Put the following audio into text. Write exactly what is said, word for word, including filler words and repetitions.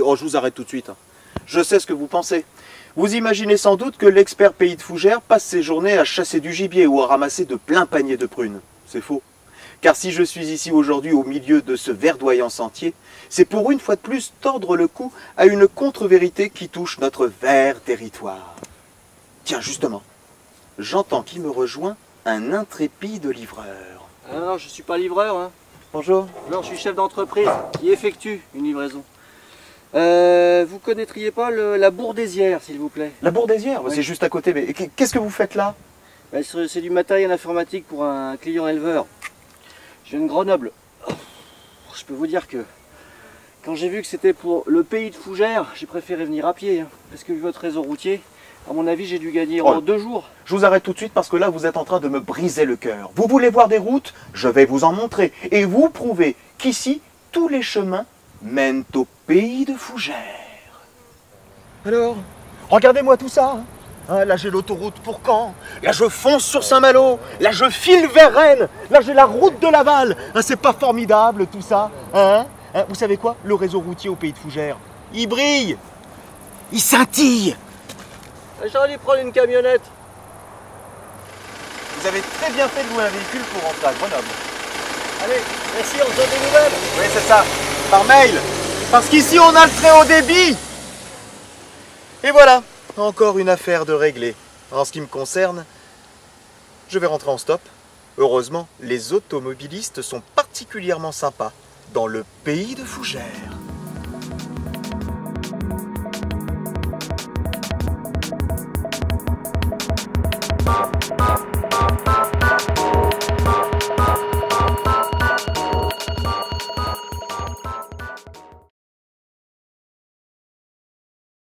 Oh, je vous arrête tout de suite. Je sais ce que vous pensez. Vous imaginez sans doute que l'expert pays de Fougères passe ses journées à chasser du gibier ou à ramasser de pleins paniers de prunes. C'est faux. Car si je suis ici aujourd'hui au milieu de ce verdoyant sentier, c'est pour une fois de plus tordre le cou à une contre-vérité qui touche notre vert territoire. Tiens, justement, j'entends qui me rejoint un intrépide livreur. Alors, je suis pas livreur, hein. Bonjour. Non, je suis chef d'entreprise qui effectue une livraison. Euh, vous connaîtriez pas le, la Bourdésière, s'il vous plaît? La Bourdésière, Oui. C'est juste à côté, mais qu'est-ce que vous faites là? Ben, c'est du matériel informatique pour un client éleveur. Je viens de Grenoble. Oh, je peux vous dire que quand j'ai vu que c'était pour le pays de Fougères, j'ai préféré venir à pied, hein, parce que vu votre réseau routier, à mon avis, j'ai dû gagner Oh. en deux jours. Je vous arrête tout de suite parce que là, vous êtes en train de me briser le cœur. Vous voulez voir des routes? Je vais vous en montrer et vous prouver qu'ici, tous les chemins mènent au pays de Fougères. Alors, regardez-moi tout ça. Hein. Hein, là, j'ai l'autoroute pour Caen. Là, je fonce sur Saint-Malo. Là, je file vers Rennes. Là, j'ai la route de Laval. Hein, c'est pas formidable tout ça, hein? Hein, vous savez quoi? Le réseau routier au pays de Fougères, il brille. Il scintille. J'aurais dû prendre une camionnette. Vous avez très bien fait de louer un véhicule pour rentrer à Grenoble. Allez, merci, on se donne des nouvelles. Oui, c'est ça, par mail. Parce qu'ici, on a le très haut débit. Et voilà, encore une affaire de régler. En ce qui me concerne, je vais rentrer en stop. Heureusement, les automobilistes sont particulièrement sympas dans le pays de Fougères.